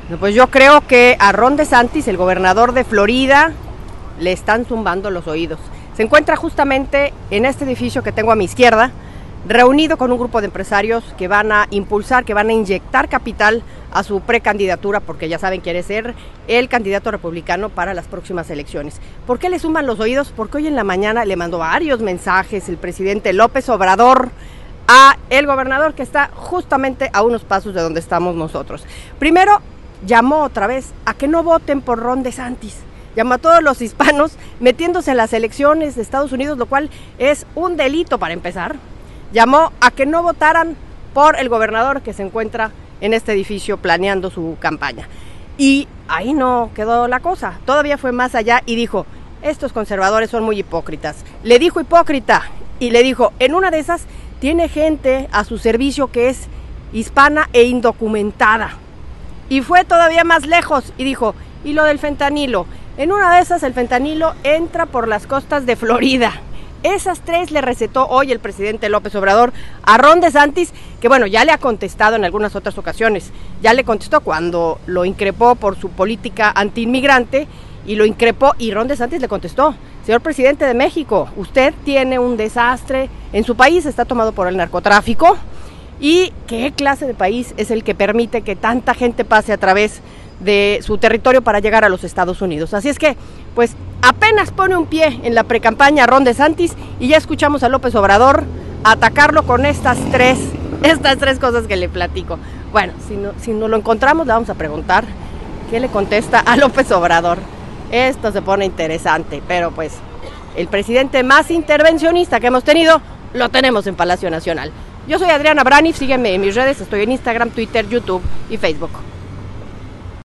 Pues yo creo que a Ron DeSantis, el gobernador de Florida, le están zumbando los oídos. Se encuentra justamente en este edificio que tengo a mi izquierda, reunido con un grupo de empresarios que van a impulsar, que van a inyectar capital a su precandidatura, porque ya saben, quiere ser el candidato republicano para las próximas elecciones. ¿Por qué le zumban los oídos? Porque hoy en la mañana le mandó varios mensajes el presidente López Obrador a el gobernador, que está justamente a unos pasos de donde estamos nosotros. Primero, llamó otra vez a que no voten por Ron DeSantis. Llamó a todos los hispanos metiéndose en las elecciones de Estados Unidos, lo cual es un delito para empezar. Llamó a que no votaran por el gobernador que se encuentra en este edificio planeando su campaña. Y ahí no quedó la cosa, todavía fue más allá y dijo, estos conservadores son muy hipócritas. Le dijo hipócrita y le dijo, en una de esas tiene gente a su servicio que es hispana e indocumentada. Y fue todavía más lejos y dijo, y lo del fentanilo, en una de esas el fentanilo entra por las costas de Florida. Esas tres le recetó hoy el presidente López Obrador a Ron DeSantis, que bueno, ya le ha contestado en algunas otras ocasiones. Ya le contestó cuando lo increpó por su política antiinmigrante y lo increpó y Ron DeSantis le contestó, señor presidente de México, usted tiene un desastre en su país, está tomado por el narcotráfico. ¿Y qué clase de país es el que permite que tanta gente pase a través de su territorio para llegar a los Estados Unidos? Así es que, pues, apenas pone un pie en la precampaña Ron DeSantis y ya escuchamos a López Obrador atacarlo con estas tres cosas que le platico. Bueno, si no lo encontramos, le vamos a preguntar qué le contesta a López Obrador. Esto se pone interesante, pero pues, el presidente más intervencionista que hemos tenido, lo tenemos en Palacio Nacional. Yo soy Adriana Braniff, sígueme en mis redes, estoy en Instagram, Twitter, YouTube y Facebook.